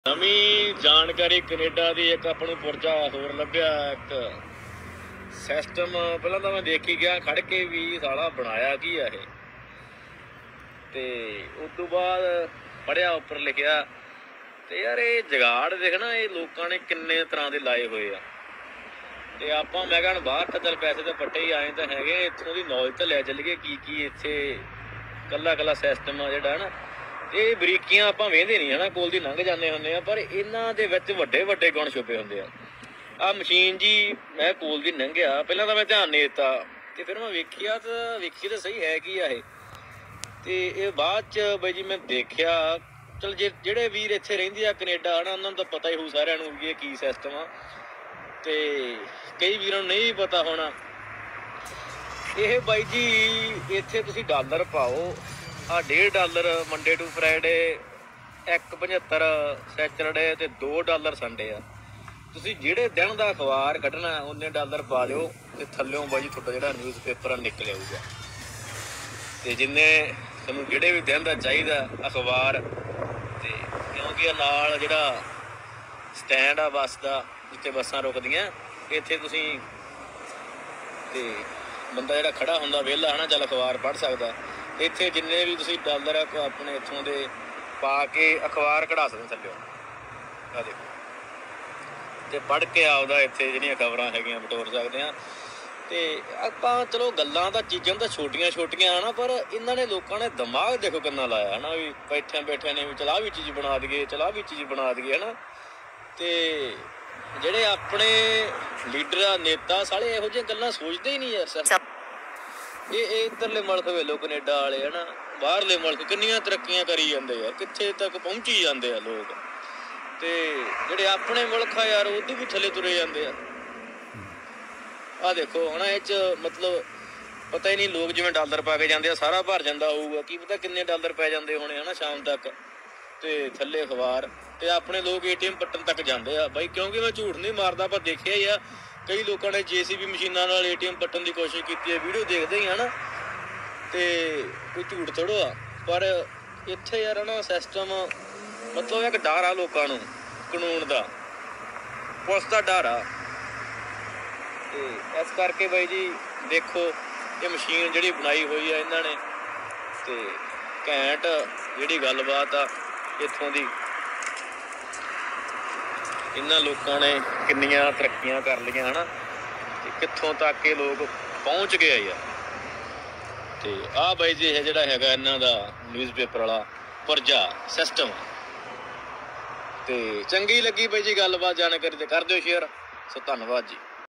ਨਵੀਂ ਜਾਣਕਾਰੀ ਕੈਨੇਡਾ ਦੀ ਇੱਕ ਆਪਾਂ ਨੂੰ ਪੁਰਜਾ ਹੋਰ ਲੱਭਿਆ। ਇੱਕ ਸਿਸਟਮ ਪਹਿਲਾਂ ਤਾਂ ਮੈਂ ਦੇਖੀ ਗਿਆ ਖੜ ਕੇ ਵੀ ਸਾਲਾ ਬਣਾਇਆ ਕੀ ਆ ਇਹ, ਤੇ ਉਸ ਤੋਂ ਬਾਅਦ ਪੜ੍ਹਿਆ ਉੱਪਰ ਲਿਖਿਆ ਤੇ ਯਾਰ ਇਹ ਜਗਾੜ ਦੇਖਣਾ ਇਹ ਲੋਕਾਂ ਨੇ ਕਿੰਨੇ ਤਰ੍ਹਾਂ ਦੇ ਲਾਏ ਹੋਏ ਆ। ਤੇ ਆਪਾਂ ਮੈਂ ਕਹਿਣ ਬਾਹਰ ਤਾਂ ਚੱਲ ਪੈਸੇ ਤਾਂ ਪੱਟੇ ਹੀ ਆਏ ਤਾਂ ਹੈਗੇ, ਇੱਥੋਂ ਦੀ ਨੌਲੇਜ ਤਾਂ ਲੈ ਚੱਲੀਏ ਕੀ ਇੱਥੇ ਕੱਲਾ ਕੱਲਾ ਸਿਸਟਮ ਆ ਜਿਹੜਾ ਨਾ। ਇਹ ਬਰੀਕੀਆਂ ਆਪਾਂ ਵੇਖਦੇ ਨਹੀਂ ਹੈ ਨਾ, ਕੋਲ ਦੀ ਲੰਘ ਜਾਂਦੇ ਹੁੰਦੇ ਆ, ਪਰ ਇਹਨਾਂ ਦੇ ਵਿੱਚ ਵੱਡੇ ਵੱਡੇ ਗੁਣ ਛੁਪੇ ਹੁੰਦੇ ਆ। ਆਹ ਮਸ਼ੀਨ ਜੀ ਮੈਂ ਕੋਲ ਦੀ ਲੰਘਿਆ, ਪਹਿਲਾਂ ਤਾਂ ਮੈਂ ਧਿਆਨ ਨਹੀਂ ਦਿੱਤਾ ਤੇ ਫਿਰ ਮੈਂ ਵੇਖੀ ਤਾਂ ਸਹੀ ਹੈ ਕੀ ਆ ਇਹ। ਤੇ ਇਹ ਬਾਅਦ 'ਚ ਬਈ ਜੀ ਮੈਂ ਦੇਖਿਆ, ਚਲ ਜਿਹੜੇ ਵੀਰ ਇੱਥੇ ਰਹਿੰਦੇ ਆ ਕੈਨੇਡਾ ਹੈ ਨਾ, ਉਹਨਾਂ ਨੂੰ ਤਾਂ ਪਤਾ ਹੀ ਹੋਊ ਸਾਰਿਆਂ ਨੂੰ ਵੀ ਇਹ ਕੀ ਸਿਸਟਮ ਆ, ਤੇ ਕਈ ਵੀਰਾਂ ਨੂੰ ਨਹੀਂ ਪਤਾ ਹੋਣਾ। ਇਹ ਬਾਈ ਜੀ ਇੱਥੇ ਤੁਸੀਂ ਡਾਲਰ ਪਾਓ, ਆਹ $1.5 ਮੰਡੇ ਟੂ ਫਰਾਈਡੇ, $1.75 ਸੈਚਰਡੇ ਤੇ $2 ਸੰਡੇ ਆ। ਤੁਸੀਂ ਜਿਹੜੇ ਦਿਨ ਦਾ ਅਖਬਾਰ ਕੱਢਣਾ ਉਨੇ ਡਾਲਰ ਪਾ ਦਿਓ ਤੇ ਥੱਲਿਓਂ ਬਾਈ ਜੀ ਤੁਹਾਡਾ ਜਿਹੜਾ ਨਿਊਜ਼ ਪੇਪਰ ਨਿਕਲ ਆਊਗਾ। ਤੇ ਜਿੰਨੇ ਤੁਹਾਨੂੰ ਜਿਹੜੇ ਵੀ ਦਿਨ ਦਾ ਚਾਹੀਦਾ ਅਖਬਾਰ, ਤੇ ਕਿਉਂਕਿ ਨਾਲ ਜਿਹੜਾ ਸਟੈਂਡ ਆ ਬੱਸ ਦਾ ਜਿੱਥੇ ਬੱਸਾਂ ਰੁਕਦੀਆਂ, ਇੱਥੇ ਤੁਸੀਂ ਤੇ ਬੰਦਾ ਜਿਹੜਾ ਖੜਾ ਹੁੰਦਾ ਵਿਹਲਾ ਹੈ ਨਾ, ਚੱਲ ਅਖਬਾਰ ਪੜ੍ਹ ਸਕਦਾ। ਇੱਥੇ ਜਿੰਨੇ ਵੀ ਤੁਸੀਂ ਡਾਲਰ ਆ ਆਪਣੇ ਇੱਥੋਂ ਦੇ ਪਾ ਕੇ ਅਖਬਾਰ ਕਢਾ ਸਕਦੇ ਥੱਲਿਓ, ਆਹ ਦੇਖੋ, ਤੇ ਪੜ੍ਹ ਕੇ ਆਪਦਾ ਇੱਥੇ ਜਿਹੜੀਆਂ ਖਬਰਾਂ ਹੈਗੀਆਂ ਬਟੋਰ ਸਕਦੇ ਹਾਂ। ਤੇ ਆਪਾਂ ਚਲੋ ਗੱਲਾਂ ਤਾਂ ਚੀਜ਼ਾਂ ਤਾਂ ਛੋਟੀਆਂ ਛੋਟੀਆਂ ਹਨ, ਪਰ ਇਹਨਾਂ ਨੇ ਲੋਕਾਂ ਨੇ ਦਿਮਾਗ ਦੇਖੋ ਕਿੰਨਾ ਲਾਇਆ ਹੈ ਨਾ, ਵੀ ਬੈਠਿਆਂ ਨੇ ਵੀ ਚਲ ਆਹ ਵੀ ਚੀਜ਼ ਬਣਾ ਦਈਏ, ਚਲ ਆਹ ਵੀ ਚੀਜ਼ ਬਣਾ ਦਈਏ ਹੈ ਨਾ। ਤੇ ਜਿਹੜੇ ਆਪਣੇ ਲੀਡਰ ਆ, ਨੇਤਾ ਸਾਲੇ ਇਹੋ ਜਿਹੀਆਂ ਗੱਲਾਂ ਸੋਚਦੇ ਹੀ ਨਹੀਂ ਯਾਰ। ਸਰ ਇਹ ਇੱਧਰਲੇ ਮੁਲਕ ਵੇਲੋ ਕੈਨੇਡਾ ਵਾਲੇ ਹੈ ਨਾ, ਬਾਹਰਲੇ ਮੁਲਕ ਕਿੰਨੀਆਂ ਤਰੱਕੀਆਂ ਕਰੀ ਜਾਂਦੇ ਯਾਰ, ਕਿੱਥੇ ਤੱਕ ਪਹੁੰਚੀ ਜਾਂਦੇ ਆ ਲੋਕ। ਤੇ ਜਿਹੜੇ ਆਪਣੇ ਮੁਲਕ ਆ ਯਾਰ ਉਹਦੇ ਵੀ ਥੱਲੇ ਤੁਰੇ ਜਾਂਦੇ ਆ। ਆਹ ਦੇਖੋ ਹੁਣ ਇਹ 'ਚ ਮਤਲਬ ਪਤਾ ਹੀ ਨਹੀਂ, ਲੋਕ ਜਿਵੇਂ ਡਾਲਰ ਪਾ ਕੇ ਜਾਂਦੇ ਆ ਸਾਰਾ ਭਰ ਜਾਂਦਾ ਹੋਊਗਾ, ਕੀ ਪਤਾ ਕਿੰਨੇ ਡਾਲਰ ਪੈ ਜਾਂਦੇ ਹੋਣੇ ਹੈ ਨਾ ਸ਼ਾਮ ਤੱਕ। ਤੇ ਥੱਲੇ ਅਖਬਾਰ, ਤੇ ਆਪਣੇ ਲੋਕ ATM ਪੱਟਣ ਤੱਕ ਜਾਂਦੇ ਆ ਬਾਈ, ਕਿਉਂਕਿ ਮੈਂ ਝੂਠ ਨਹੀਂ ਮਾਰਦਾ, ਆਪਾਂ ਦੇਖਿਆ ਹੀ ਆ ਕਈ ਲੋਕਾਂ ਨੇ JCB ਮਸ਼ੀਨਾਂ ਨਾਲ ATM ਪੱਟਣ ਦੀ ਕੋਸ਼ਿਸ਼ ਕੀਤੀ ਹੈ, ਵੀਡੀਓ ਦੇਖਦੇ ਹੀ ਹੈ ਨਾ। ਤੇ ਕੋਈ ਝੂਠ ਥੋੜ੍ਹਾ ਆ, ਪਰ ਇੱਥੇ ਯਾਰ ਨਾ ਸਿਸਟਮ ਮਤਲਬ ਇੱਕ ਡਰ ਆ ਲੋਕਾਂ ਨੂੰ, ਕਾਨੂੰਨ ਦਾ, ਪੁਲਿਸ ਦਾ ਡਰ ਆ। ਤੇ ਇਸ ਕਰਕੇ ਬਾਈ ਜੀ ਦੇਖੋ ਇਹ ਮਸ਼ੀਨ ਜਿਹੜੀ ਬਣਾਈ ਹੋਈ ਆ ਇਹਨਾਂ ਨੇ, ਤੇ ਘੈਂਟ ਜਿਹੜੀ ਗੱਲਬਾਤ ਆ ਇੱਥੋਂ ਦੀ, ਇਹਨਾਂ ਲੋਕਾਂ ਨੇ ਕਿੰਨੀਆਂ ਤਰੱਕੀਆਂ ਕਰ ਲਈਆਂ ਹੈ ਨਾ, ਤੇ ਕਿੱਥੋਂ ਤੱਕ ਇਹ ਲੋਕ ਪਹੁੰਚ ਗਏ ਆ। ਤੇ ਆਹ ਬਾਈ ਜੀ ਇਹ ਜਿਹੜਾ ਹੈਗਾ ਇਹਨਾਂ ਦਾ ਨਿਊਜ਼ਪੇਪਰ ਵਾਲਾ ਪੁਰਜਾ ਸਿਸਟਮ। ਤੇ ਚੰਗੀ ਲੱਗੀ ਬਾਈ ਜੀ ਗੱਲਬਾਤ, ਜਾਣਕਾਰੀ ਤੇ ਕਰ ਦਿਓ ਸ਼ੇਅਰ। ਸੋ ਧੰਨਵਾਦ ਜੀ।